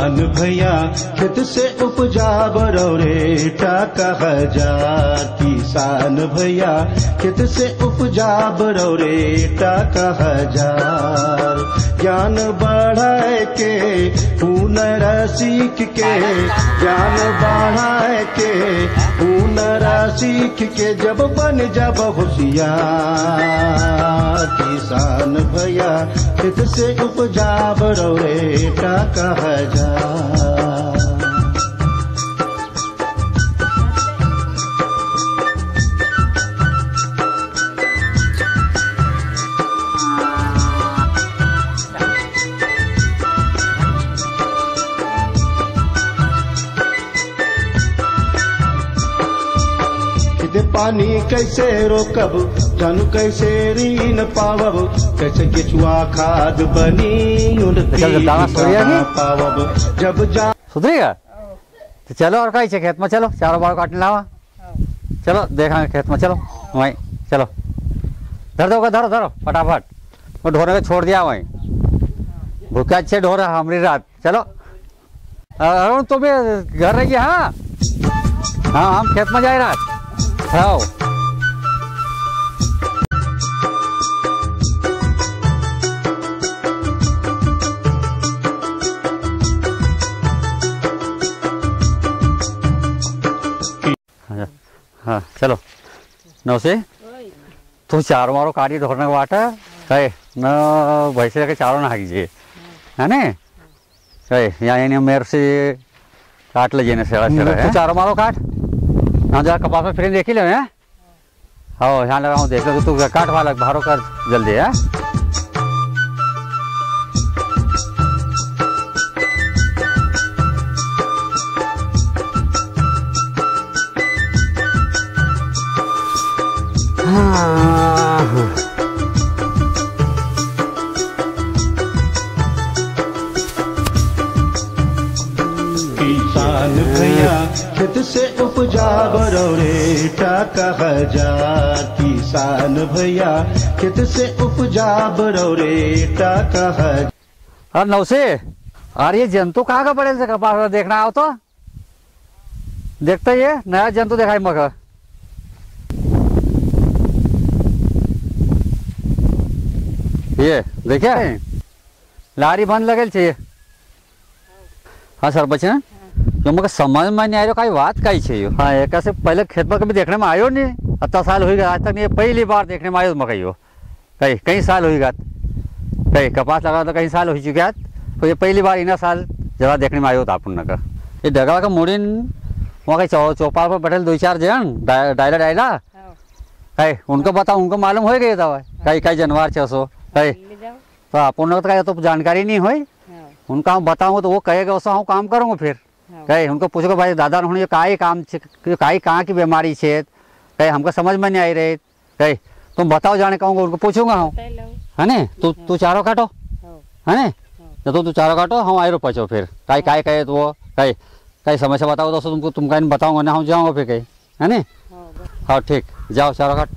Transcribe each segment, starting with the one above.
किसान भैया खेत से उपजा बरौरे टाका हजार। किसान भैया खेत से उपजा बरौरे टाका हजार। ज्ञान बढ़ाए के हुनर सीख के, ज्ञान बढ़ाए के हुनर सीख के जब बन जब होशियार। किसान भैया खेत से उपजा बरौरे टाका हजार। पानी कैसे रोकब, जानू कैसे ऋण पावब, कैसे केचुआ खाद बनी उन्नति पावब जब जा। सुधरेगा तो चलो और कहीं खेत में चलो, चारों बार काटने लावा। चलो देखा खेत में, चलो वहीं चलो। धर दो धरो धरो फटाफट, वो ढोरे को छोड़ दिया वहीं। भूखे अच्छे ढोर हमारी रात। चलो अरुण तुम भी घर रहिए। हाँ हाँ हम खेत में जाए रात। हाँ हाँ चलो नौसे तू चारों मारो काटी ढोरने का वाटा है न, भैंसे के चारों ना कीजिए है ना। यहाँ मेरे से काट लीजिए ना सेड़ा सेड़ा है। चारों मारो काट ना, जरा कपास में फिर देख ही लो है। हाँ यहाँ लगा हूँ, देख लो तू काट वाला भारो कर जल्दी है। किसान भैया खेत से उपजा बरौरे टाका हजार। किसान भैया खेत से उपजा बरौरे टाका हजार। और नौसे अरे ये जंतु कहाँ का पड़े कपास देखना आओ तो देखते ये नया जंतु दिखाई मगर। ये देखिए लारी बंद लगल चाहिए। हाँ सर बच्चे जो मुझे समझ में नहीं आयो कई बात कही चाहिए। हाँ एक से पहले खेत में कभी देखने में आयो नहीं, इतना साल हो गया आज तक नहीं, पहली बार देखने में आयो मकई हो। कई साल हो गया, कहीं कपास लगा तो कई साल हो चुके, तो ये पहली बार इना साल जरा देखने में आयो था अपन का। ये डगला का मुड़िन वहाँ कहीं चौपाल पर बैठे दो चार जन डायला डायला है, उनको बताओ, उनको मालूम हो गया था कई कई जानवर छो सो है, तो अपन तो तो जानकारी नहीं हुई। उनका हम बताऊंगा तो वो कहेगा वैसा हम काम करूँगा। फिर कहे उनको पूछोगे भाई दादा उन्होंने काई काम काई कहाँ की बीमारी है, कहे हमको समझ में नहीं आई रही, कहे तुम बताओ जाने कहूँगा, उनको पूछूंगा हम है ना। तू चारों काटो है ना, तो तू चारों काटो हम आए रो पचो। फिर काई काय कहे तो वो कहे कहीं समस्या बताओ तो तुमको तुम कहीं बताऊंगा ना, हम जाऊँगा फिर कहीं है ना। हाँ ठीक जाओ चारों काट।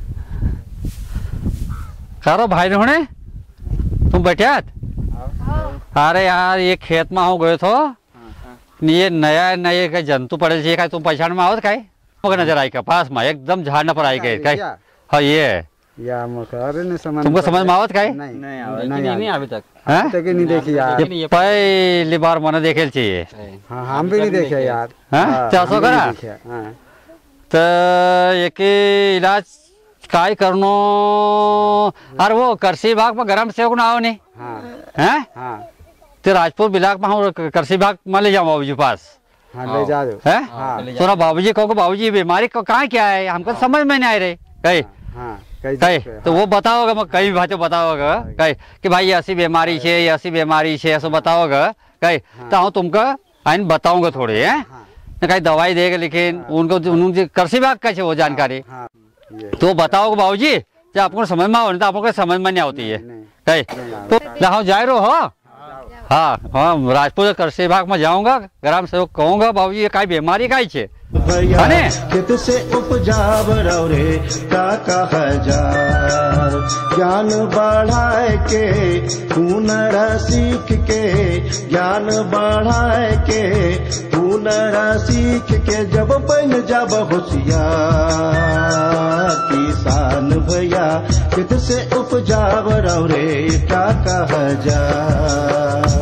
चारों भाई ने तुम बैठे। अरे यार ये खेत में हो गए तो ये नया नए का जंतु पड़े चाहिए, तुम पहचान में आओ का नजर आई का पास में एकदम झाड़ना पर आई गए। हाँ ये तुमको समझ में आवत का नहीं अभी तक नहीं देखी यार, ये पहली बार मैंने देखे चाहिए। हम भी नहीं देखे यार। चासो करा तो एक इलाज काय करनो। अरे वो कृषि विभाग में गरम सेवक ना आओ नहीं है तो राजपुर बिलाक में हम कृषि विभाग में ले जाओ बाबूजी पास। ले जा दो है तो बाबूजी कहो बाबूजी बीमारी को कहाँ क्या है हमको समझ में नहीं आ रही कहीं तो वो बताओगे मैं कहीं भाषा बताओगे कहीं कि भाई ऐसी बीमारी है ऐसी बीमारी है ऐसा बताओगे कहीं तो हम तुमको आइन बताऊंगा थोड़ी है कहीं दवाई देगा, लेकिन उनको कृषि विभाग का वो जानकारी तो बताओगे बाबूजी जब आपको समझ में आओ, तो आपको समझ में नहीं आती है कहीं तो हम जाए रो। हाँ हाँ राजपुर कृषि विभाग में जाऊंगा, ग्राम सेवक कहूँगा बाबूजी ये काई बीमारी काई है भैया खेत से उपजाव रे काका हजार ज्ञान बढ़ाए के हुनर सीख के ज्ञान बढ़ाए के हुनर सीख के जब बन जब होशियार किसान भैया खेत से उपजाव रे काका हजार।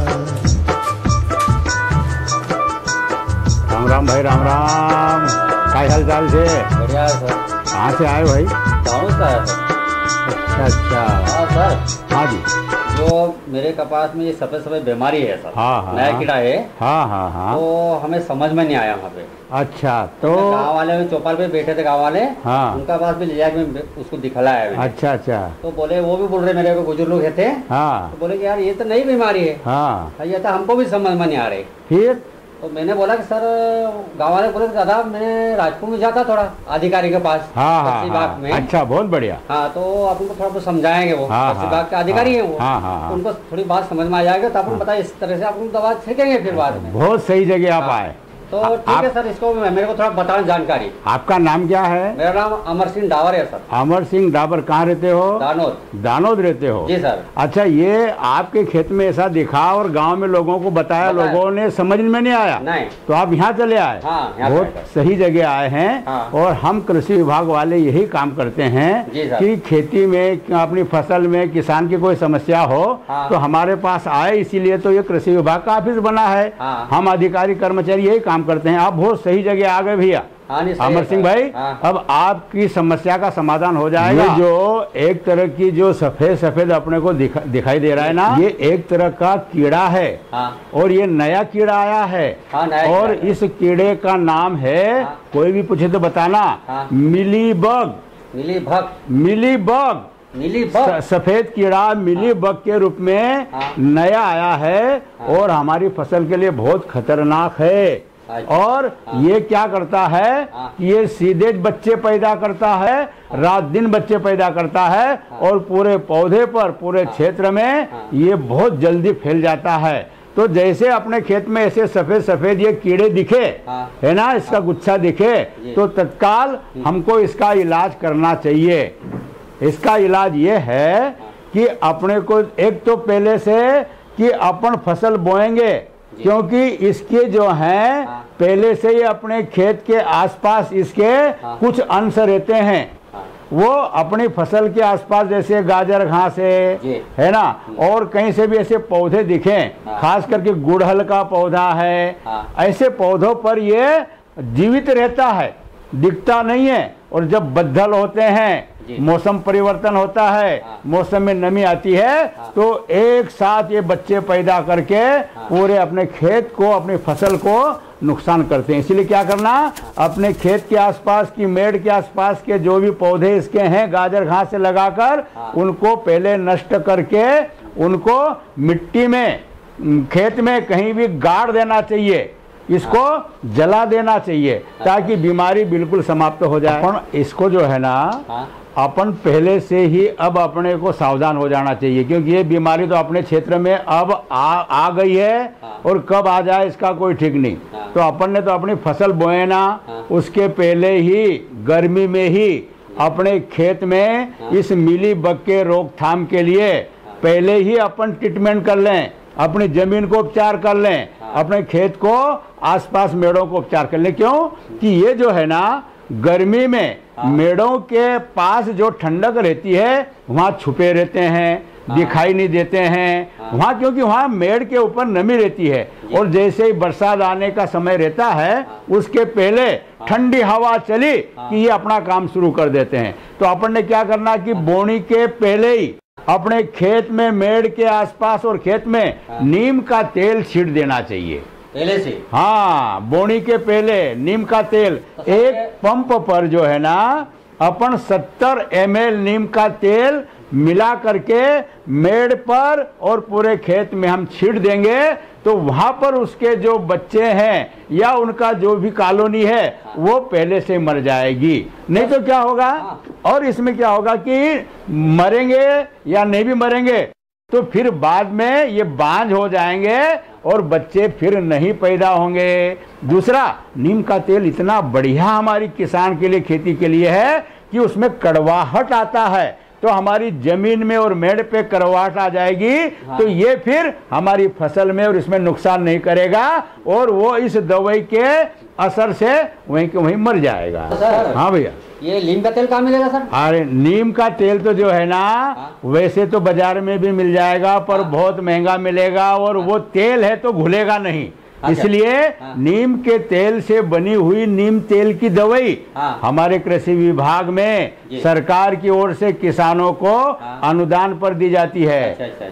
राम राम भाई, राम राम। क्या हाल चाल से? बढ़िया है सर। कहाँ से आए भाई? गाँव से आया सर। अच्छा। हाँ सर। हाँ जी। जो मेरे कपास में ये सफेद सफेद बीमारी है सर, हाँ, नया कीड़ा है। हाँ। तो हमें समझ में नहीं आया वहाँ पे। अच्छा, तो गाँव वाले चौपाल पे बैठे थे, गाँव वाले। हाँ। उनका पास भी ले जाके मैं उसको दिखलाया मैंने। अच्छा। तो बोले, वो भी बोल रहे, मेरे को बुजुर्ग लोग थे। हाँ। तो बोले कि यार ये तो नई बीमारी है। हाँ। ये तो हमको भी समझ में नहीं आ रही। फिर तो मैंने बोला कि सर, गाँव वाले बोले दादा मैं राजपुर में जाता थोड़ा अधिकारी के पास। हाँ। बाग में। अच्छा, बहुत बढ़िया। हाँ, तो अपन को थोड़ा समझाएंगे, वो बाग के अधिकारी है वो। तो उनको थोड़ी बात समझ में आ जाएगा, तो अपन बताए इस तरह से अपन दवा छिड़केंगे फिर बाद में। बहुत सही जगह आप आए। तो ठीक है सर, इसको मेरे को थोड़ा बताना जानकारी। आपका नाम क्या है? मेरा नाम अमर सिंह डावर है सर। अमर सिंह डाबर। कहाँ रहते हो? दानोद। दानोद रहते हो? जी सर। अच्छा, ये आपके खेत में ऐसा दिखा और गांव में लोगों को बताया, लोगों ने समझ में नहीं आया? नहीं। तो आप यहाँ चले आए। हाँ, बहुत सही जगह आए हैं। हाँ। और हम कृषि विभाग वाले यही काम करते हैं कि खेती में, अपनी फसल में किसान की कोई समस्या हो तो हमारे पास आए। इसीलिए तो ये कृषि विभाग का ऑफिस बना है। हम अधिकारी कर्मचारी यही काम करते हैं। आप बहुत सही जगह आ गए भैया। अमर सिंह भाई, अब आपकी समस्या का समाधान हो जाएगा। ये जो एक तरह की जो सफेद सफेद अपने को दिखाई दे रहा है ना, ये एक तरह का कीड़ा है। और ये नया कीड़ा आया है। और इस कीड़े का नाम है, कोई भी पूछे तो बताना, मिलीबग। मिलीबग सफेद कीड़ा मिलीबग के रूप में नया आया है और हमारी फसल के लिए बहुत खतरनाक है। और ये क्या करता है, ये सीधे बच्चे पैदा करता है, रात दिन बच्चे पैदा करता है और पूरे पौधे पर, पूरे क्षेत्र में ये बहुत जल्दी फैल जाता है। तो जैसे अपने खेत में ऐसे सफेद सफेद ये कीड़े दिखे है ना, इसका गुच्छा दिखे, तो तत्काल हमको इसका इलाज करना चाहिए। इसका इलाज ये है कि अपने को एक तो पहले से कि अपन फसल बोएंगे, क्योंकि इसके जो हैं पहले से ही अपने खेत के आसपास इसके कुछ अंश रहते हैं। वो अपनी फसल के आसपास, जैसे गाजर घास है ना, और कहीं से भी ऐसे पौधे दिखें, खास करके गुड़हल का पौधा है, ऐसे पौधों पर ये जीवित रहता है, दिखता नहीं है। और जब बदल होते हैं, मौसम परिवर्तन होता है, मौसम में नमी आती है, तो एक साथ ये बच्चे पैदा करके पूरे अपने खेत को, अपनी फसल को नुकसान करते हैं। इसलिए क्या करना, अपने खेत के आसपास की, मेड़ के आसपास के जो भी पौधे इसके हैं, गाजर घास से लगाकर उनको पहले नष्ट करके उनको मिट्टी में, खेत में कहीं भी गाड़ देना चाहिए, इसको जला देना चाहिए, ताकि बीमारी बिल्कुल समाप्त हो जाए। अपन इसको जो है ना, अपन पहले से ही अब अपने को सावधान हो जाना चाहिए, क्योंकि ये बीमारी तो अपने क्षेत्र में अब आ गई है और कब आ जाए इसका कोई ठीक नहीं। तो अपन ने तो अपनी फसल बोए ना, उसके पहले ही गर्मी में ही अपने खेत में इस मिलीबग के रोकथाम के लिए पहले ही अपन ट्रीटमेंट कर लें, अपनी जमीन को उपचार कर लें, अपने खेत को, आसपास मेड़ों को उपचार कर लें। क्यों कि ये जो है ना, गर्मी में मेड़ों के पास जो ठंडक रहती है, वहाँ छुपे रहते हैं, दिखाई नहीं देते हैं वहाँ, क्योंकि वहाँ मेड़ के ऊपर नमी रहती है। और जैसे ही बरसात आने का समय रहता है, उसके पहले ठंडी हवा चली कि ये अपना काम शुरू कर देते हैं। तो अपन ने क्या करना कि बोनी के पहले ही अपने खेत में, मेड़ के आसपास और खेत में नीम का तेल छीट देना चाहिए पहले से। हाँ, बोनी के पहले नीम का तेल एक पंप पर जो है ना, अपन 70 ml नीम का तेल मिला करके मेड़ पर और पूरे खेत में हम छीट देंगे, तो वहां पर उसके जो बच्चे हैं या उनका जो भी कॉलोनी है वो पहले से मर जाएगी। नहीं तो क्या होगा, और इसमें क्या होगा कि मरेंगे या नहीं भी मरेंगे, तो फिर बाद में ये बांझ हो जाएंगे और बच्चे फिर नहीं पैदा होंगे। दूसरा, नीम का तेल इतना बढ़िया हमारी किसान के लिए, खेती के लिए है कि उसमें कड़वाहट आता है, तो हमारी जमीन में और मेड़ पे कड़वाहट आ जाएगी। हाँ। तो ये फिर हमारी फसल में और इसमें नुकसान नहीं करेगा और वो इस दवाई के असर से वहीं के वहीं मर जाएगा। हाँ भैया, ये नीम का तेल कहाँ मिलेगा सर? अरे नीम का तेल तो जो है ना, वैसे तो बाजार में भी मिल जाएगा, पर बहुत महंगा मिलेगा और वो तेल है तो घुलेगा नहीं। इसलिए नीम के तेल से बनी हुई नीम तेल की दवाई हमारे कृषि विभाग में सरकार की ओर से किसानों को अनुदान पर दी जाती है।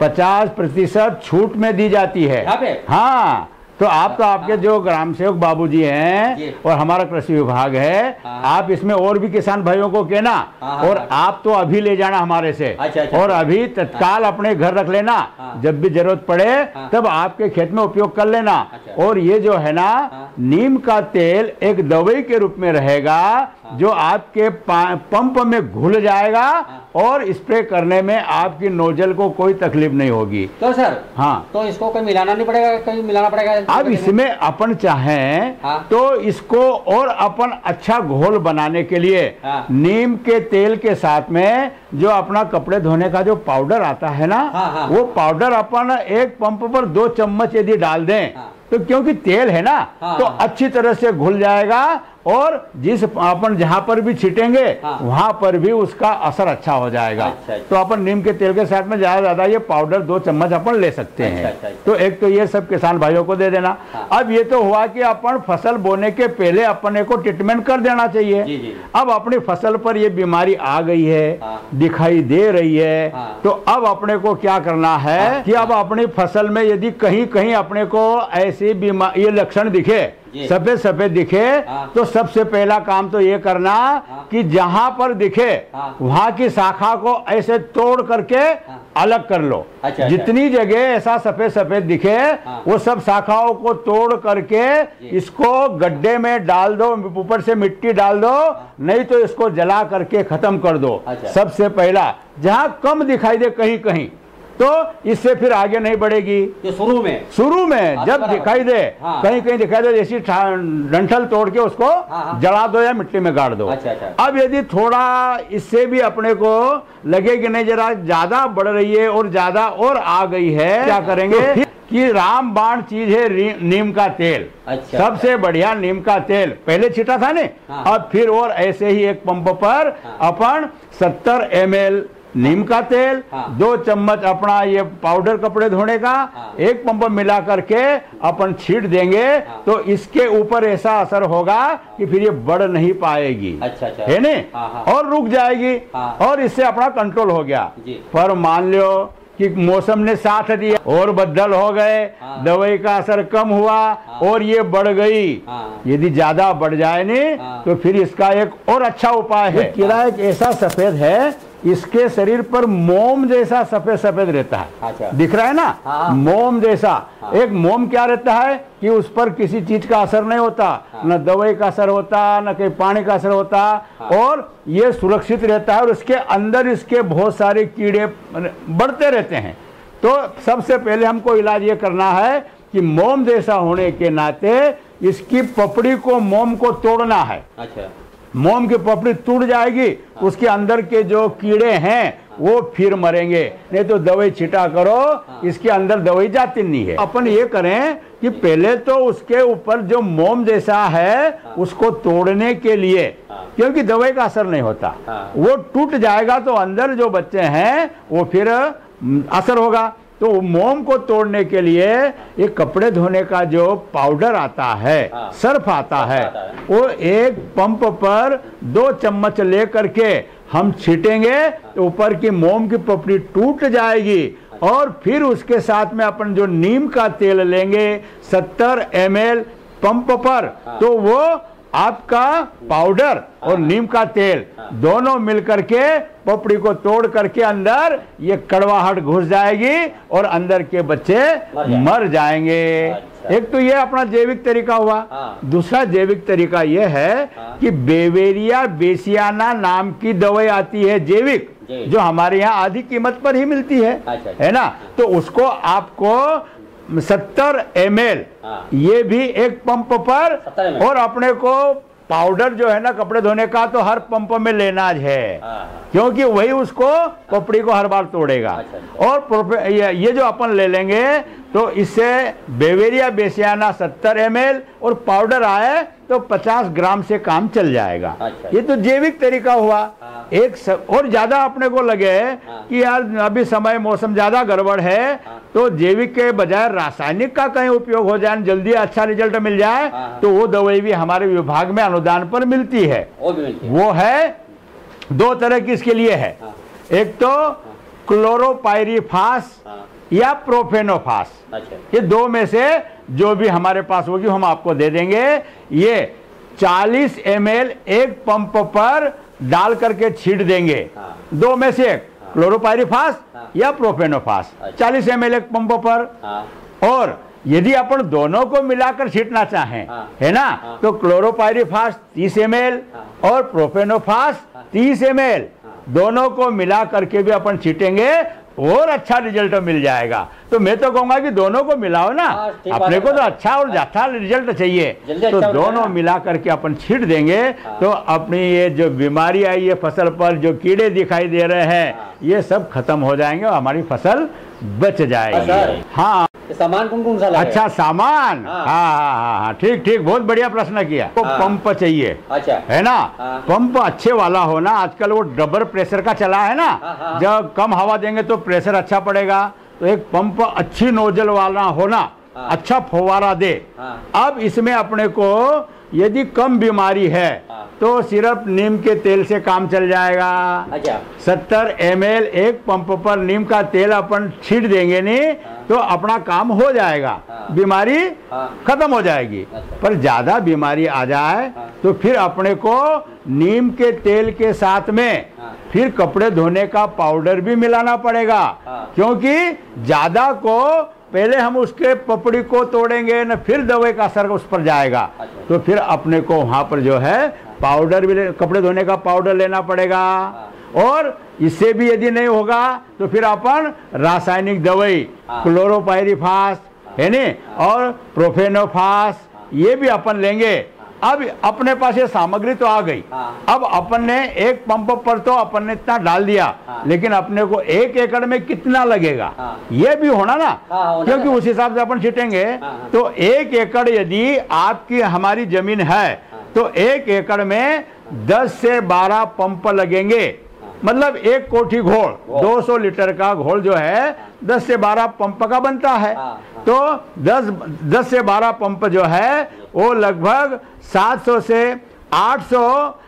50% छूट में दी जाती है। हाँ, तो आप तो आपके जो ग्राम सेवक बाबूजी हैं और हमारा कृषि विभाग है, आप इसमें और भी किसान भाइयों को कहना और आप तो अभी ले जाना हमारे से। और अभी तत्काल अपने घर रख लेना, जब भी जरूरत पड़े तब आपके खेत में उपयोग कर लेना। और ये जो है ना, नीम का तेल एक दवाई के रूप में रहेगा जो आपके पंप में घुल जाएगा और स्प्रे करने में आपकी नोजल को कोई तकलीफ नहीं होगी। तो सर, हाँ, तो इसको कोई मिलाना नहीं पड़ेगा, कहीं मिलाना पड़ेगा? अब इसमें अपन चाहें तो इसको और अपन अच्छा घोल बनाने के लिए नीम के तेल के साथ में जो अपना कपड़े धोने का जो पाउडर आता है ना, वो पाउडर अपन एक पंप पर 2 चम्मच यदि डाल दें तो, क्योंकि तेल है ना, तो अच्छी तरह से घुल जाएगा और जिस अपन जहां पर भी छिटेंगे वहां पर भी उसका असर अच्छा हो जाएगा। तो अपन नीम के तेल के साथ में ज्यादा ये पाउडर 2 चम्मच अपन ले सकते हैं। तो एक तो ये सब किसान भाइयों को दे देना। अब ये तो हुआ कि अपन फसल बोने के पहले अपने को ट्रीटमेंट कर देना चाहिए। अब अपनी फसल पर ये बीमारी आ गई है, दिखाई दे रही है, तो अब अपने को क्या करना है कि अब अपनी फसल में यदि कहीं कहीं अपने को ऐसी बीमारी, ये लक्षण दिखे, सफेद सफेद दिखे, तो सबसे पहला काम तो ये करना कि जहां पर दिखे वहां की शाखा को ऐसे तोड़ करके अलग कर लो। जितनी जगह ऐसा सफेद सफेद दिखे वो सब शाखाओं को तोड़ करके इसको गड्ढे में डाल दो, ऊपर से मिट्टी डाल दो, नहीं तो इसको जला करके खत्म कर दो। सबसे पहला जहां कम दिखाई दे कहीं कहीं, तो इससे फिर आगे नहीं बढ़ेगी। तो शुरू में जब दिखाई दे, कहीं कहीं दिखाई दे, जैसी डंठल तोड़ के उसको जला दो या मिट्टी में गाड़ दो। अब यदि थोड़ा इससे भी अपने को लगे कि नहीं जरा ज्यादा बढ़ रही है और ज्यादा और आ गई है, क्या करेंगे कि रामबाण चीज है नीम का तेल। सबसे बढ़िया नीम का तेल पहले छिटा था ने, अब फिर और ऐसे ही एक पंप पर अपन 70 ml नीम का तेल, 2 चम्मच अपना ये पाउडर कपड़े धोने का, एक पंप मिला करके अपन छीट देंगे। तो इसके ऊपर ऐसा असर होगा कि फिर ये बढ़ नहीं पाएगी। है नहीं, और रुक जाएगी और इससे अपना कंट्रोल हो गया। पर मान लो कि मौसम ने साथ दिया और बदल हो गए, दवाई का असर कम हुआ और ये बढ़ गई। यदि ज्यादा बढ़ जाए नहीं तो फिर इसका एक और अच्छा उपाय है। कीड़ा एक ऐसा सफेद है, इसके शरीर पर मोम जैसा सफेद सफेद रहता है। दिख रहा है ना, मोम जैसा। एक मोम क्या रहता है कि उस पर किसी चीज का असर नहीं होता, न दवाई का असर होता, न कहीं पानी का असर होता, और ये सुरक्षित रहता है और उसके अंदर इसके बहुत सारे कीड़े बढ़ते रहते हैं। तो सबसे पहले हमको इलाज ये करना है कि मोम जैसा होने के नाते इसकी पपड़ी को, मोम को तोड़ना है। मोम की पपड़ी टूट जाएगी, उसके अंदर के जो कीड़े हैं वो फिर मरेंगे। नहीं तो दवाई छिटा करो, इसके अंदर दवाई जाती नहीं है। अपन ये करें कि पहले तो उसके ऊपर जो मोम जैसा है उसको तोड़ने के लिए, क्योंकि दवाई का असर नहीं होता, वो टूट जाएगा तो अंदर जो बच्चे हैं वो फिर असर होगा। तो मोम को तोड़ने के लिए एक कपड़े धोने का जो पाउडर आता है, सर्फ आता है, वो एक पंप पर 2 चम्मच ले करके हम छीटेंगे तो ऊपर की मोम की पपड़ी टूट जाएगी। और फिर उसके साथ में अपन जो नीम का तेल लेंगे 70 ml पंप पर, तो वो आपका पाउडर और नीम का तेल दोनों मिलकर के पपड़ी को तोड़ करके अंदर ये कड़वाहट घुस जाएगी और अंदर के बच्चे मर जाएंगे। एक तो ये अपना जैविक तरीका हुआ। दूसरा जैविक तरीका ये है कि बेवेरिया बेसियाना नाम की दवाई आती है जैविक, जो हमारे यहाँ आधी कीमत पर ही मिलती है। अच्छा। है ना, तो उसको आपको 70 ml ये भी एक पंप पर, 70 ml। और अपने को पाउडर जो है ना कपड़े धोने का तो हर पंप में लेना है, क्योंकि वही उसको पपड़ी को हर बार तोड़ेगा। अच्छा। और ये जो अपन ले लेंगे तो इससे बेवेरिया बेसियाना 70 ml और पाउडर आए तो 50 ग्राम से काम चल जाएगा। अच्छा। ये तो जैविक तरीका हुआ। और ज्यादा अपने को लगे कि यार अभी समय मौसम ज्यादा गड़बड़ है तो जैविक के बजाय रासायनिक का कहीं उपयोग हो जाए, जल्दी अच्छा रिजल्ट मिल जाए, तो वो दवाई भी हमारे विभाग में अनुदान पर मिलती है। वो है 2 तरह की इसके लिए है। एक तो क्लोरोपाइरीफास या प्रोफेनोफास। ये 2 में से जो भी हमारे पास होगी हम आपको दे देंगे। ये 40 ml एक पंप पर डाल करके छीट देंगे। 2 में से एक क्लोरोपाइरीफास या प्रोफेनोफास 40 ml एक पंप पर। और यदि अपन दोनों को मिलाकर छीटना चाहें, है ना, तो क्लोरोपाइरीफास 30 ml और प्रोफेनोफास 30 ml दोनों को मिला करके भी अपन छीटेंगे और अच्छा रिजल्ट मिल जाएगा। तो मैं तो कहूंगा कि दोनों को मिलाओ ना, अपने को तो अच्छा और ज्यादा रिजल्ट चाहिए, तो दोनों मिला करके अपन छीट देंगे तो अपनी ये जो बीमारी आई है फसल पर, जो कीड़े दिखाई दे रहे हैं, ये सब खत्म हो जाएंगे और हमारी फसल बच जाएगी। हाँ, सामान कौन सा लगेगा? अच्छा, सामान, हाँ, ठीक ठीक, बहुत बढ़िया प्रश्न किया। तो पंप चाहिए, अच्छा, है ना, पंप अच्छे वाला हो ना। आजकल वो डबल प्रेशर का चला है ना, जब कम हवा देंगे तो प्रेशर अच्छा पड़ेगा, तो एक पंप अच्छी नोजल वाला होना, अच्छा फव्वारा दे। अब इसमें अपने को यदि कम बीमारी है तो सिर्फ नीम के तेल से काम चल जाएगा। अच्छा। 70 ml एक पंप पर नीम का तेल अपन छीट देंगे नहीं तो अपना काम हो जाएगा, बीमारी खत्म हो जाएगी। पर ज्यादा बीमारी आ जाए तो फिर अपने को नीम के तेल के साथ में फिर कपड़े धोने का पाउडर भी मिलाना पड़ेगा, क्योंकि ज्यादा को पहले हम उसके पपड़ी को तोड़ेंगे न, फिर दवाई का असर उस पर जाएगा। तो फिर अपने को वहां पर जो है पाउडर भी, कपड़े धोने का पाउडर लेना पड़ेगा। और इससे भी यदि नहीं होगा तो फिर अपन रासायनिक दवाई क्लोरोपाइरीफास है नहीं और प्रोफेनोफास ये भी अपन लेंगे। अब अपने पास ये सामग्री तो आ गई। अब अपन ने एक पंप पर तो अपन ने इतना डाल दिया, लेकिन अपने को 1 एकड़ में कितना लगेगा ये भी होना ना, क्योंकि उस हिसाब से अपन छीटेंगे। तो 1 एकड़ यदि आपकी हमारी जमीन है तो 1 एकड़ में 10 से 12 पंप लगेंगे। मतलब एक कोठी घोल 200 लीटर का घोल जो है 10 से 12 पंप का बनता है। तो 10 से 12 पंप जो है वो लगभग 700 से 800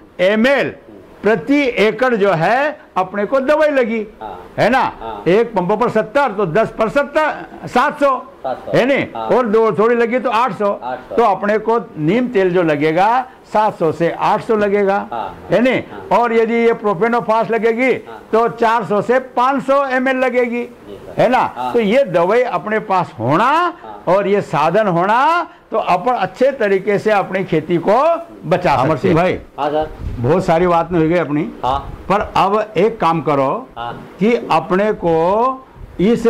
ml प्रति एकड़ जो है अपने को दवाई लगी, है ना। एक पंप पर 70 तो 10 पर 700 है नहीं, और 2 थोड़ी लगी तो 800। तो अपने को नीम तेल जो लगेगा 700 से 800 लगेगा, है नहीं। और यदि ये प्रोफेनोफास लगेगी तो 400 से 500 ml लगेगी, है ना। तो ये दवाई अपने पास होना और ये साधन होना तो अपन अच्छे तरीके से अपनी खेती को बचा सकते हैं। भाई, हाँ सर, बहुत सारी बात नहीं हुई अपनी, पर अब एक काम करो कि अपने को इस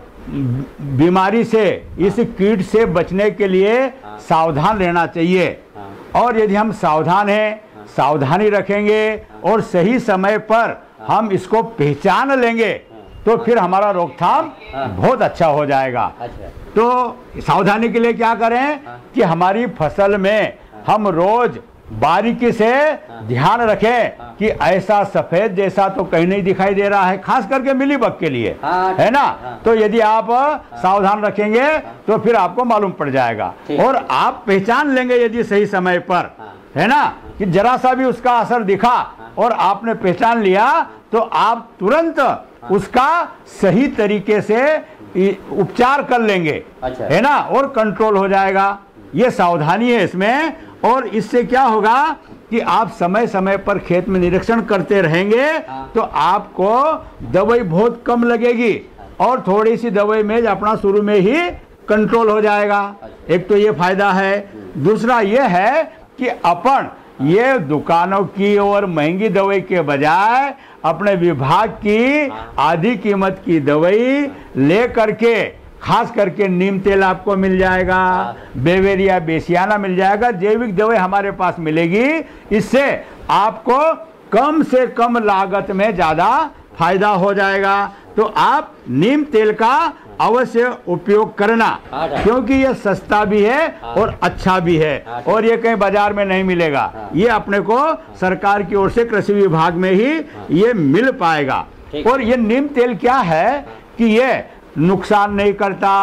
बीमारी से, इस कीट से बचने के लिए सावधान रहना चाहिए। और यदि हम सावधान हैं, सावधानी रखेंगे और सही समय पर हम इसको पहचान लेंगे तो फिर हमारा रोकथाम बहुत अच्छा हो जाएगा। तो सावधानी के लिए क्या करें कि हमारी फसल में हम रोज बारीकी से ध्यान रखें कि ऐसा सफेद जैसा तो कहीं नहीं दिखाई दे रहा है, खास करके मिलीबग के लिए, है ना। तो यदि आप सावधान रखेंगे तो फिर आपको मालूम पड़ जाएगा और आप पहचान लेंगे यदि सही समय पर, है ना, कि जरा सा भी उसका असर दिखा और आपने पहचान लिया तो आप तुरंत उसका सही तरीके से उपचार कर लेंगे, है ना, और कंट्रोल हो जाएगा। ये सावधानी है इसमें। और इससे क्या होगा कि आप समय समय पर खेत में निरीक्षण करते रहेंगे तो आपको दवाई बहुत कम लगेगी और थोड़ी सी दवाई में अपना शुरू में ही कंट्रोल हो जाएगा। एक तो ये फायदा है। दूसरा ये है कि अपन ये दुकानों की और महंगी दवाई के बजाय अपने विभाग की आधी कीमत की दवाई ले करके, खास करके नीम तेल आपको मिल जाएगा, बेवेरिया बेसियाना मिल जाएगा, जैविक दवाई हमारे पास मिलेगी। इससे आपको कम से कम लागत में ज़्यादा फायदा हो जाएगा। तो आप नीम तेल का अवश्य उपयोग करना, क्योंकि ये सस्ता भी है और अच्छा भी है, और ये कहीं बाजार में नहीं मिलेगा। ये अपने को सरकार की ओर से कृषि विभाग में ही ये मिल पाएगा। और ये नीम तेल क्या है कि ये नुकसान नहीं करता,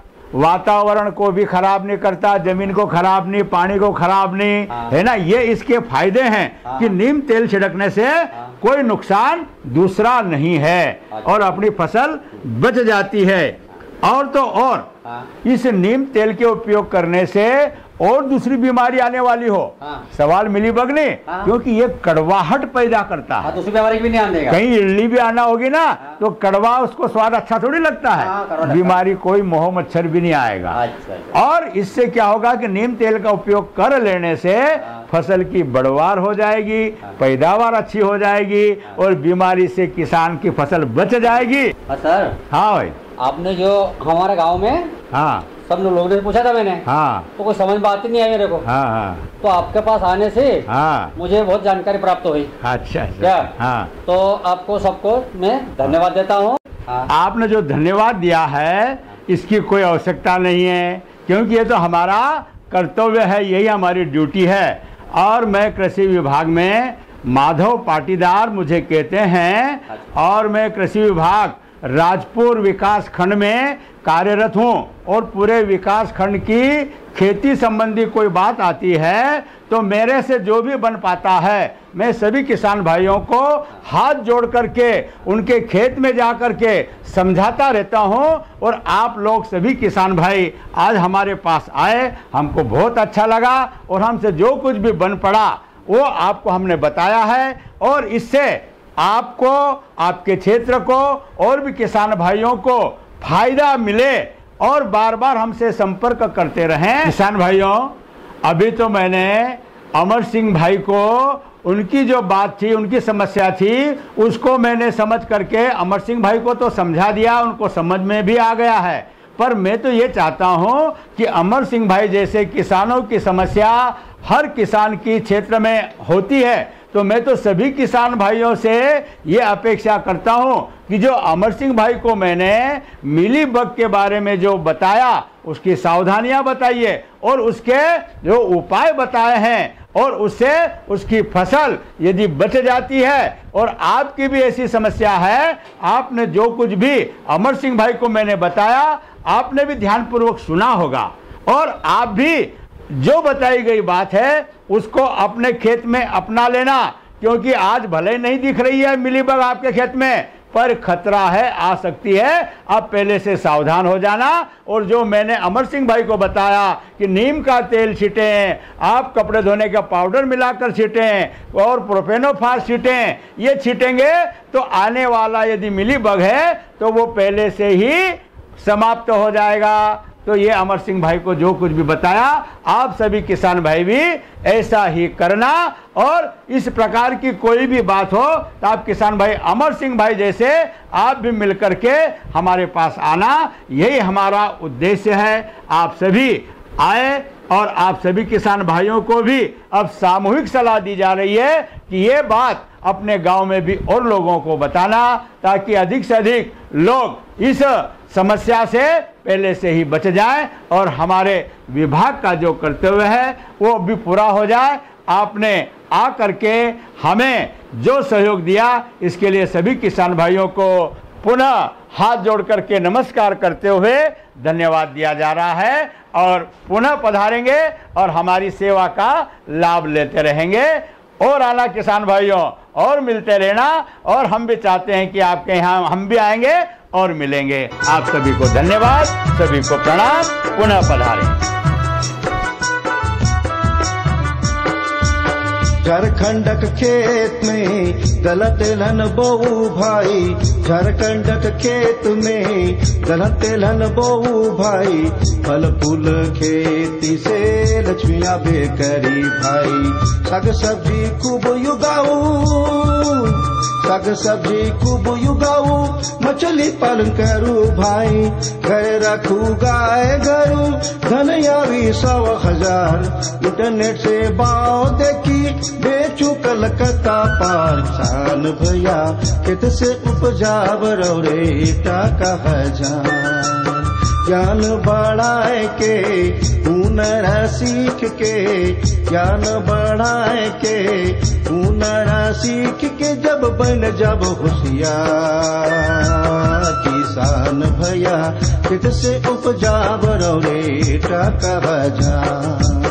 वातावरण को भी खराब नहीं करता, जमीन को खराब नहीं, पानी को खराब नहीं, है ना। ये इसके फायदे हैं कि नीम तेल छिड़कने से कोई नुकसान दूसरा नहीं है और अपनी फसल बच जाती है। और तो और इस नीम तेल के उपयोग करने से और दूसरी बीमारी आने वाली हो, सवाल मिलीबग नहीं, क्योंकि ये कड़वाहट पैदा करता है। दूसरी बीमारी भी नहीं आने देगा। कहीं इल्ली भी आना होगी ना तो कड़वा, उसको स्वाद अच्छा थोड़ी लगता है। बीमारी कोई मोह मच्छर भी नहीं आएगा। और इससे क्या होगा कि नीम तेल का उपयोग कर लेने से फसल की बढ़वार हो जाएगी, पैदावार अच्छी हो जाएगी और बीमारी से किसान की फसल बच जाएगी। सर, हाँ भाई, आपने जो हमारे गाँव में सब लोगों ने पूछा था मैंने, तो कोई समझ में आती नहीं आई मेरे को। तो आपके पास आने से मुझे बहुत जानकारी प्राप्त हुई। अच्छा क्या? तो आपको सबको मैं धन्यवाद देता हूँ। आपने जो धन्यवाद दिया है इसकी कोई आवश्यकता नहीं है, क्योंकि ये तो हमारा कर्तव्य है, यही हमारी ड्यूटी है। और मैं कृषि विभाग में माधव पाटीदार मुझे कहते हैं, और मैं कृषि विभाग राजपुर विकास खंड में कार्यरत हूँ। और पूरे विकास खंड की खेती संबंधी कोई बात आती है तो मेरे से जो भी बन पाता है, मैं सभी किसान भाइयों को हाथ जोड़ करके उनके खेत में जा करके समझाता रहता हूँ। और आप लोग सभी किसान भाई आज हमारे पास आए, हमको बहुत अच्छा लगा, और हमसे जो कुछ भी बन पड़ा वो आपको हमने बताया है। और इससे आपको, आपके क्षेत्र को और भी किसान भाइयों को फायदा मिले और बार बार हमसे संपर्क करते रहें। किसान भाइयों, अभी तो मैंने अमर सिंह भाई को उनकी जो बात थी, उनकी समस्या थी, उसको मैंने समझ करके अमर सिंह भाई को तो समझा दिया, उनको समझ में भी आ गया है। पर मैं तो ये चाहता हूँ कि अमर सिंह भाई जैसे किसानों की समस्या हर किसान की क्षेत्र में होती है, तो मैं तो सभी किसान भाइयों से ये अपेक्षा करता हूँ कि जो अमर सिंह भाई को मैंने मिलीबग के बारे में जो बताया, उसकी सावधानियां बताइए और उसके जो उपाय बताए हैं, और उससे उसकी फसल यदि बच जाती है, और आपकी भी ऐसी समस्या है, आपने जो कुछ भी अमर सिंह भाई को मैंने बताया, आपने भी ध्यानपूर्वक सुना होगा, और आप भी जो बताई गई बात है उसको अपने खेत में अपना लेना। क्योंकि आज भले नहीं दिख रही है मिलीबग आपके खेत में, पर खतरा है, आ सकती है। आप पहले से सावधान हो जाना। और जो मैंने अमर सिंह भाई को बताया कि नीम का तेल छीटें, आप कपड़े धोने का पाउडर मिलाकर छीटें और प्रोपेनोफास छीटें, ये छीटेंगे तो आने वाला यदि मिलीबग है तो वो पहले से ही समाप्त हो जाएगा। तो ये अमर सिंह भाई को जो कुछ भी बताया, आप सभी किसान भाई भी ऐसा ही करना। और इस प्रकार की कोई भी बात हो तो आप किसान भाई अमर सिंह भाई जैसे आप भी मिलकर के हमारे पास आना, यही हमारा उद्देश्य है। आप सभी आए और आप सभी किसान भाइयों को भी अब सामूहिक सलाह दी जा रही है कि ये बात अपने गांव में भी और लोगों को बताना, ताकि अधिक से अधिक लोग इस समस्या से पहले से ही बच जाए और हमारे विभाग का जो कर्तव्य है वो भी पूरा हो जाए। आपने आ करके हमें जो सहयोग दिया, इसके लिए सभी किसान भाइयों को पुनः हाथ जोड़ करके नमस्कार करते हुए धन्यवाद दिया जा रहा है, और पुनः पधारेंगे और हमारी सेवा का लाभ लेते रहेंगे। और आना किसान भाइयों, और मिलते रहना, और हम भी चाहते हैं कि आपके यहाँ हम भी आएंगे और मिलेंगे। आप सभी को धन्यवाद, सभी को प्रणाम, पुनः पधारें। झारखंडक खेत में गलत लन बहु भाई, झारखंडक खेत में गलत लन बहु भाई, फल फूल खेती से लक्ष्मिया बेकरी भाई। साग सब्जी खूब उगाऊ, साग सब्जी खूब उगाऊ, मछली पालन करू भाई, घर रखू गाय गरू, धन आवी 100,000, इंटरनेट से भाव देखी बेचू कलकत्ता पार। किसान भैया खेत से उपजा बरौरे टाका 1000, ज्ञान बढ़ाए के हुनर सीख के, ज्ञान बढ़ाए के हुनर सीख के, जब बन जब होशियार। किसान भैया खेत से उपजा बरौरे टाका 1000।